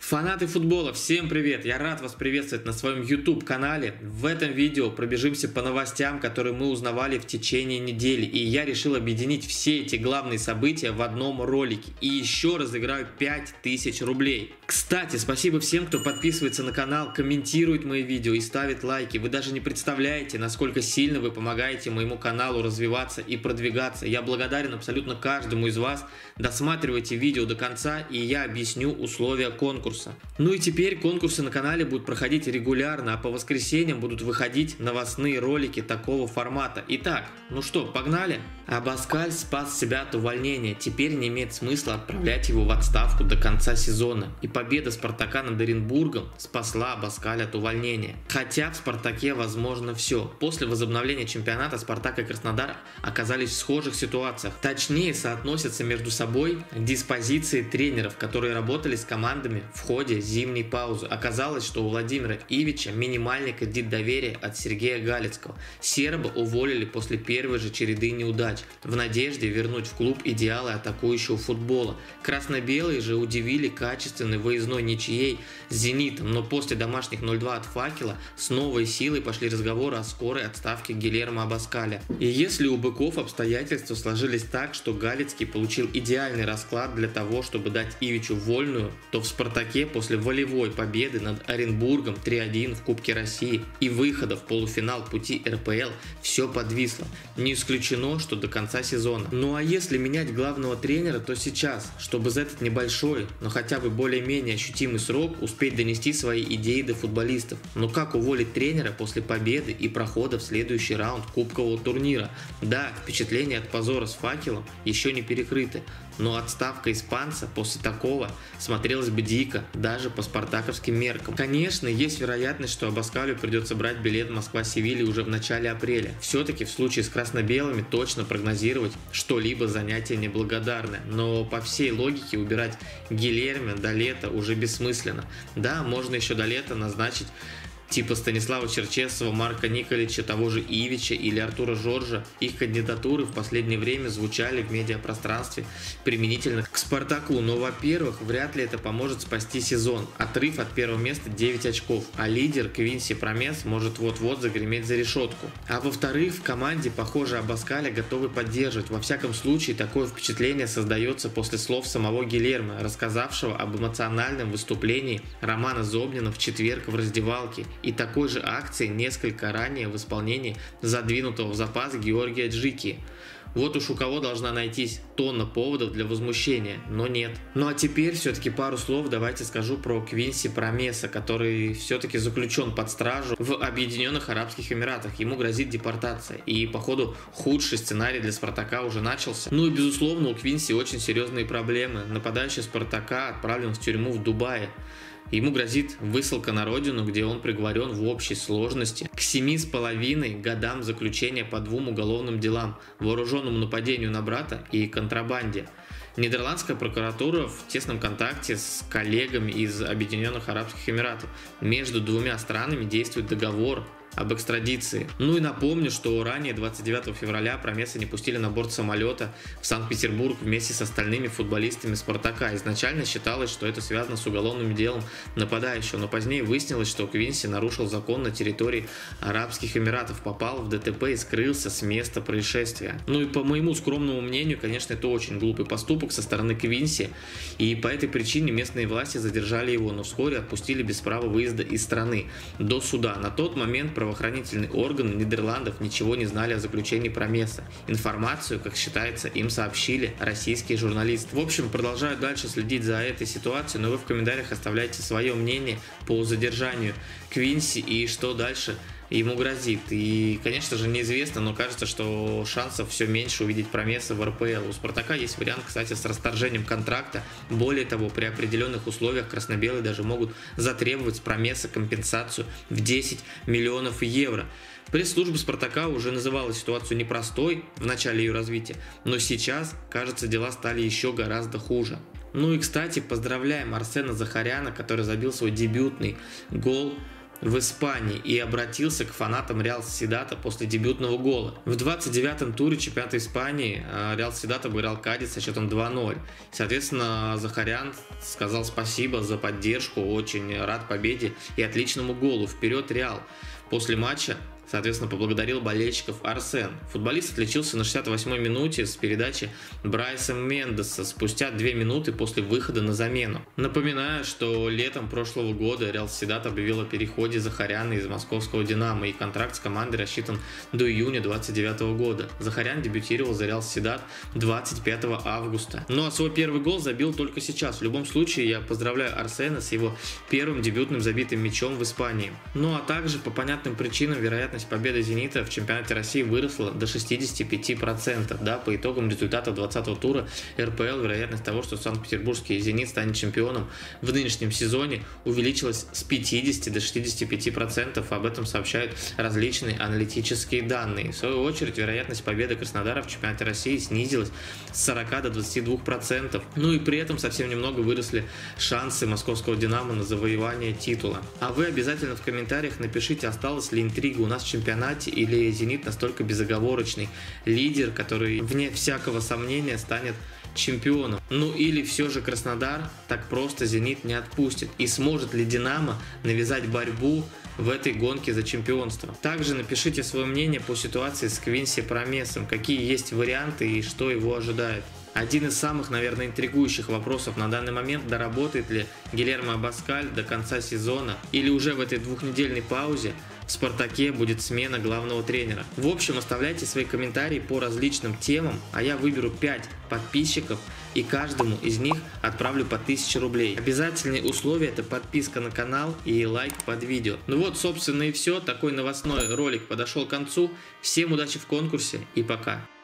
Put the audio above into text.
Фанаты футбола, всем привет! Я рад вас приветствовать на своем YouTube канале. В этом видео пробежимся по новостям, которые мы узнавали в течение недели. И я решил объединить все эти главные события в одном ролике. И еще разыграю 5000 рублей. Кстати, спасибо всем, кто подписывается на канал, комментирует мои видео и ставит лайки. Вы даже не представляете, насколько сильно вы помогаете моему каналу развиваться и продвигаться. Я благодарен абсолютно каждому из вас. Досматривайте видео до конца, и я объясню условия конкурса. Ну и теперь конкурсы на канале будут проходить регулярно, а по воскресеньям будут выходить новостные ролики такого формата. Итак, ну что, погнали? Абаскаль спас себя от увольнения. Теперь не имеет смысла отправлять его в отставку до конца сезона. И победа Спартака над Оренбургом спасла Абаскаль от увольнения. Хотя в Спартаке возможно все. После возобновления чемпионата Спартак и Краснодар оказались в схожих ситуациях. Точнее, соотносятся между собой диспозиции тренеров, которые работали с командами в ходе зимней паузы. Оказалось, что у Владимира Ивича минимальный кредит доверия от Сергея Галицкого. Серба уволили после первой же череды неудач, в надежде вернуть в клуб идеалы атакующего футбола. Красно-белые же удивили качественной выездной ничьей с «Зенитом», но после домашних 0-2 от «Факела» с новой силой пошли разговоры о скорой отставке Гильермо Абаскаля. И если у быков обстоятельства сложились так, что Галицкий получил идеальный расклад для того, чтобы дать Ивичу вольную, то в «Спартаке» после волевой победы над Оренбургом 3-1 в Кубке России и выхода в полуфинал пути РПЛ все подвисло. Не исключено, что до конца сезона. Ну а если менять главного тренера, то сейчас, чтобы за этот небольшой, но хотя бы более-менее ощутимый срок успеть донести свои идеи до футболистов. Но как уволить тренера после победы и прохода в следующий раунд кубкового турнира? Да, впечатления от позора с «Факелом» еще не перекрыты, но отставка испанца после такого смотрелась бы дико, даже по спартаковским меркам. Конечно, есть вероятность, что Абаскалю придется брать билет Москва-Севилья уже в начале апреля. Все-таки в случае с красно-белыми точно прогнозировать что-либо занятие неблагодарное. Но по всей логике убирать Гильермо до лета уже бессмысленно. Да, можно еще до лета назначить типа Станислава Черчесова, Марка Николича, того же Ивича или Артура Жоржа. Их кандидатуры в последнее время звучали в медиапространстве применительно к Спартаку. Но, во-первых, вряд ли это поможет спасти сезон. Отрыв от первого места 9 очков, а лидер Квинси Промес может вот-вот загреметь за решетку. А во-вторых, в команде, похоже, Абаскаля готовы поддерживать. Во всяком случае, такое впечатление создается после слов самого Гильермо, рассказавшего об эмоциональном выступлении Романа Зобнина в четверг в раздевалке и такой же акции несколько ранее в исполнении задвинутого в запас Георгия Джики. Вот уж у кого должна найтись тонна поводов для возмущения, но нет. Ну а теперь все-таки пару слов давайте скажу про Квинси Промеса, который все-таки заключен под стражу в Объединенных Арабских Эмиратах. Ему грозит депортация, и походу худший сценарий для Спартака уже начался. Ну и безусловно у Квинси очень серьезные проблемы. Нападающий Спартака отправлен в тюрьму в Дубае. Ему грозит высылка на родину, где он приговорен в общей сложности к 7,5 годам заключения по 2 уголовным делам: вооруженному нападению на брата и контрабанде. Нидерландская прокуратура в тесном контакте с коллегами из Объединенных Арабских Эмиратов. Между двумя странами действует договор об экстрадиции. Ну и напомню, что ранее 29 февраля Промеса не пустили на борт самолета в Санкт-Петербург вместе с остальными футболистами Спартака. Изначально считалось, что это связано с уголовным делом нападающего, но позднее выяснилось, что Квинси нарушил закон на территории Арабских Эмиратов, попал в ДТП и скрылся с места происшествия. Ну и по моему скромному мнению, конечно, это очень глупый поступок со стороны Квинси, и по этой причине местные власти задержали его, но вскоре отпустили без права выезда из страны до суда. На тот момент правоохранительные органы Нидерландов ничего не знали о заключении Промеса. Информацию, как считается, им сообщили российские журналисты. В общем, продолжаю дальше следить за этой ситуацией, но вы в комментариях оставляйте свое мнение по задержанию Квинси и что дальше ему грозит. И, конечно же, неизвестно, но кажется, что шансов все меньше увидеть Промеса в РПЛ. У Спартака есть вариант, кстати, с расторжением контракта. Более того, при определенных условиях красно-белые даже могут затребовать с Промеса компенсацию в 10 миллионов евро. Пресс-служба Спартака уже называла ситуацию непростой в начале ее развития, но сейчас, кажется, дела стали еще гораздо хуже. Ну и, кстати, поздравляем Арсена Захаряна, который забил свой дебютный гол в Испании и обратился к фанатам Реал Сосьедада после дебютного гола. В 29-м туре чемпионата Испании Реал Сосьедад обыграл Кадис со счетом 2-0. Соответственно, Захарян сказал спасибо за поддержку, очень рад победе и отличному голу. Вперед, Реал! После матча, соответственно, поблагодарил болельщиков Арсен. Футболист отличился на 68-й минуте с передачи Брайса Мендеса спустя 2 минуты после выхода на замену. Напоминаю, что летом прошлого года Реал Сосьедад объявил о переходе Захаряна из московского «Динамо», и контракт с командой рассчитан до июня 2029 года. Захарян дебютировал за Реал Сосьедад 25 августа. Ну а свой первый гол забил только сейчас. В любом случае, я поздравляю Арсена с его первым дебютным забитым мячом в Испании. Ну а также по понятным причинам вероятность победы «Зенита» в чемпионате России выросла до 65%. Да, по итогам результата 20-го тура РПЛ вероятность того, что Санкт-Петербургский «Зенит» станет чемпионом в нынешнем сезоне, увеличилась с 50 до 65%. Об этом сообщают различные аналитические данные. В свою очередь, вероятность победы Краснодара в чемпионате России снизилась с 40 до 22%. Ну и при этом совсем немного выросли шансы московского «Динамо» на завоевание титула. А вы обязательно в комментариях напишите, осталась ли интрига у нас в чемпионате, или «Зенит» настолько безоговорочный лидер, который вне всякого сомнения станет чемпионом. Ну или все же Краснодар так просто «Зенит» не отпустит. И сможет ли «Динамо» навязать борьбу в этой гонке за чемпионство? Также напишите свое мнение по ситуации с Квинси Промесом, какие есть варианты и что его ожидает. Один из самых, наверное, интригующих вопросов на данный момент: доработает ли Гильермо Абаскаль до конца сезона, или уже в этой двухнедельной паузе в «Спартаке» будет смена главного тренера. В общем, оставляйте свои комментарии по различным темам, а я выберу 5 подписчиков и каждому из них отправлю по 1000 рублей. Обязательные условия — это подписка на канал и лайк под видео. Ну вот, собственно, и все. Такой новостной ролик подошел к концу. Всем удачи в конкурсе и пока!